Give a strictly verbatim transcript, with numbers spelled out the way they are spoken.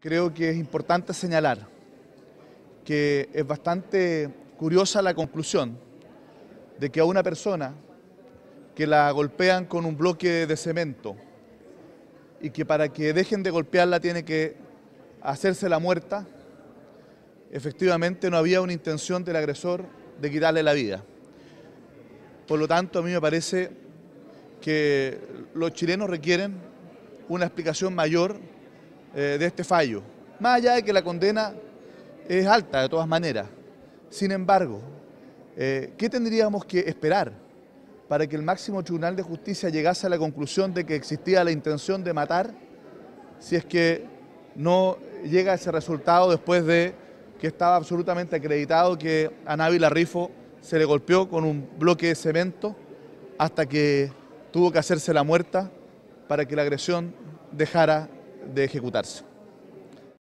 Creo que es importante señalar que es bastante curiosa la conclusión de que a una persona que la golpean con un bloque de cemento y que para que dejen de golpearla tiene que hacerse la muerta, efectivamente no había una intención del agresor de quitarle la vida. Por lo tanto, a mí me parece que los chilenos requieren una explicación mayor eh, de este fallo, más allá de que la condena es alta de todas maneras. Sin embargo, eh, ¿qué tendríamos que esperar para que el máximo Tribunal de Justicia llegase a la conclusión de que existía la intención de matar, si es que no llega a ese resultado después de que estaba absolutamente acreditado que a Návila Rifo se le golpeó con un bloque de cemento hasta que tuvo que hacerse la muerta para que la agresión dejara de ejecutarse?